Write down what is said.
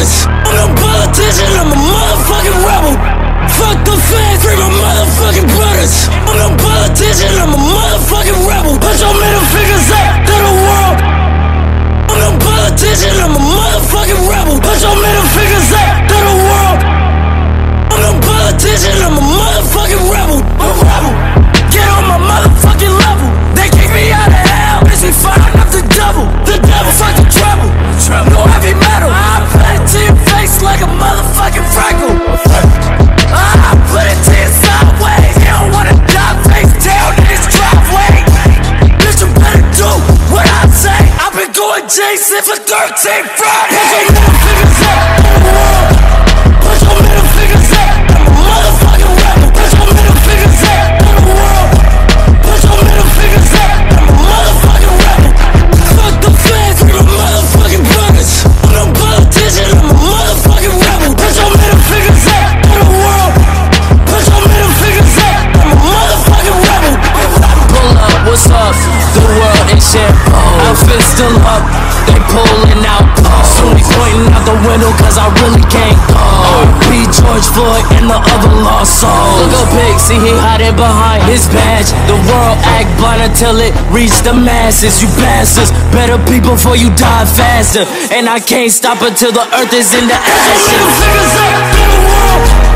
brothers. I'm no politician, I'm a motherfucking rebel. Fuck the fans, free my motherfucking brothers. I'm no politician, I'm a motherfucking rebel. Put your middle fingers up to the world. I'm no politician, I'm a motherfucking rebel. Put your middle fingers up to the world. I'm no politician, I'm a motherfucking rebel. I'm a rebel. Get on my motherfucking level. They kick me out of hell, bitch, we firing up the devil. The devil, fuck the trouble. No heavy metal. I put it to your face like a motherfucking freckle. I put it to your sideways. You don't wanna die face down in this driveway. Bitch, you better do what I say. I've been going Jason for 13 Fridays. Put your middle fingers up in the world. Put your middle fingers up. I'm a motherfucking rebel. Put your middle fingers up in the world. Put your middle fingers up. I'm a motherfucking rebel. Fuck the fans, free my motherfucking brothers. I'm no politician, I'm a motherfucking rebel. Put your middle fingers up in the world. Put your middle fingers up. I'm a motherfucking rebel. Pull up, what's up? The world in shambles. Outfit still up, they pulling out. Soon he pointing out the window cause I really can't go. Be George Floyd and the other lost souls. Look up big, see he hiding behind his badge. The world act blind until it reach the masses. You bastards, better peep before you die faster. And I can't stop until the earth is in the ashes. Put your middle fingers up in the world.